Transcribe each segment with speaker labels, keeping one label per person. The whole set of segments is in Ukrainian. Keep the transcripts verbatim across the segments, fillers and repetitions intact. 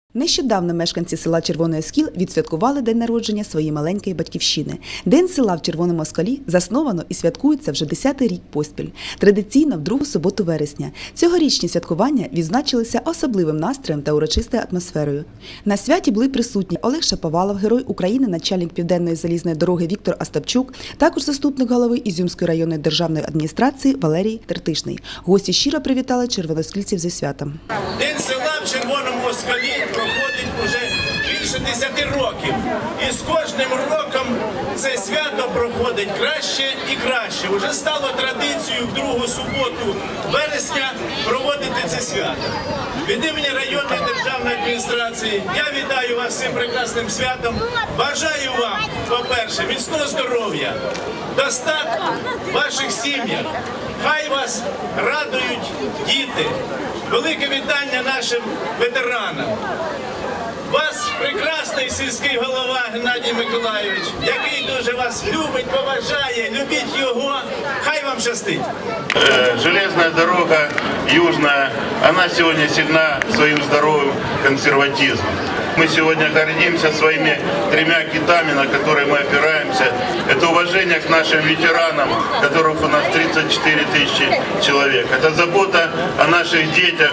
Speaker 1: Нещодавно мешканці села Червоний Оскіл відсвяткували день народження своєї маленької батьківщини. День села в Червоному Оскалі засновано і святкується вже десятий рік поспіль. Традиційно в другу суботу вересня. Цьогорічні святкування відзначилися особливим настроєм та урочистою атмосферою. На святі були присутні Олег Шаповалов, Герой України, начальник Південної залізної дороги Віктор Остапчук, також заступник голови Ізюмської районної державної адміністрації Валерій Тертишний. Гості щиро привітали червоноскільців зі святом.
Speaker 2: День села в Червоному Оскалі проходить вже більше десяти років. І з кожним роком це свято проходить краще і краще. Уже стало традицією в другу суботу вересня проводити це свято. Від імені районної державної адміністрації я вітаю вас цим прекрасним святом. Бажаю вам, по-перше, міцного здоров'я, достатку в ваших сім'ях. Хай вас радують діти. Велике вітання нашим ветеранам. Вас прекрасний сільський голова Геннадій Миколайович, який дуже вас любить, поважає, любіть його. Хай вам щастить.
Speaker 3: Железная дорога южная, она сегодня сильна своим здоровым консерватизмом. Мы сегодня гордимся своими тремя китами, на которые мы опираемся. Это уважение к нашим ветеранам, которых у нас тридцать четыре тысячи человек. Это забота о наших детях,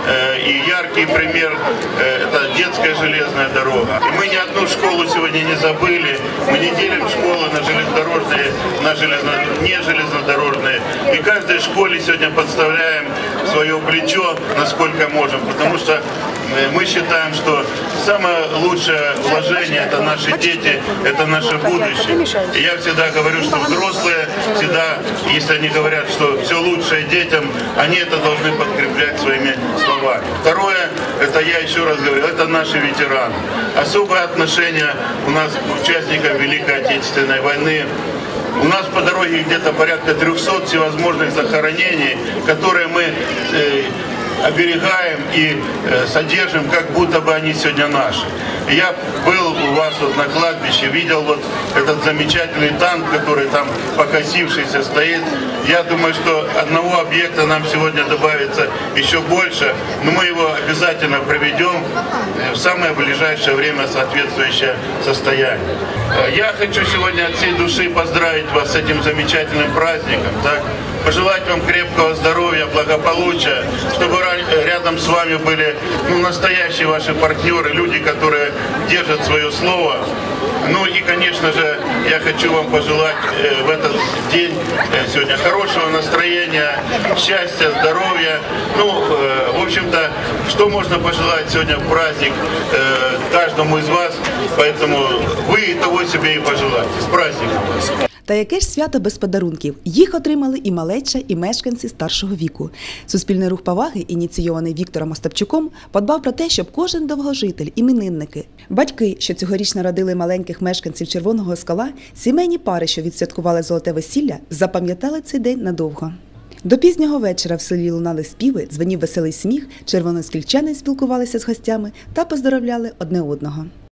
Speaker 3: и яркий пример – это детская железная дорога. И мы ни одну школу сегодня не забыли. Мы не делим школы на железнодорожные, на железно... не железнодорожные. И каждой школе сегодня подставляем свое плечо, насколько можем, потому что мы считаем, что самое лучшее вложение – это наши дети, это наше будущее. И я всегда говорю, что взрослые всегда, если они говорят, что все лучшее детям, они это должны подкреплять своими словами. Второе, это я еще раз говорю, это наши ветераны. Особое отношение у нас к участникам Великой Отечественной войны. У нас по дороге где-то порядка трехсот всевозможных захоронений, которые мы э, оберегаем и э, содержим, как будто бы они сегодня наши. Я был у вас вот на кладбище, видел вот этот замечательный танк, который там покосившийся стоит. Я думаю, что одного объекта нам сегодня добавится еще больше, но мы его обязательно проведем в самое ближайшее время соответствующее состояние. Я хочу сегодня от всей души поздравить вас с этим замечательным праздником, так? Пожелать вам крепкого здоровья, благополучия, чтобы рядом с вами были ну, настоящие ваши партнеры, люди, которые держат свое слово. Ну и, конечно же, я хочу вам пожелать э, в этот день э, сегодня хорошего настроения, счастья, здоровья. Ну, э, в общем-то, что можно пожелать сегодня в праздник э, каждому из вас, поэтому вы того себе и пожелайте. С праздником вас!
Speaker 1: Та яке ж свято без подарунків? Їх отримали і малеча, і мешканці старшого віку. Суспільний рух поваги, ініційований Віктором Остапчуком, подбав про те, щоб кожен довгожитель, іменинники, батьки, що цьогоріч народили маленьких мешканців Червоного Оскала, сімейні пари, що відсвяткували золоте весілля, запам'ятали цей день надовго. До пізнього вечора в селі лунали співи, дзвенів веселий сміх, червонооскільчани спілкувалися з гостями та поздоровляли одне одного.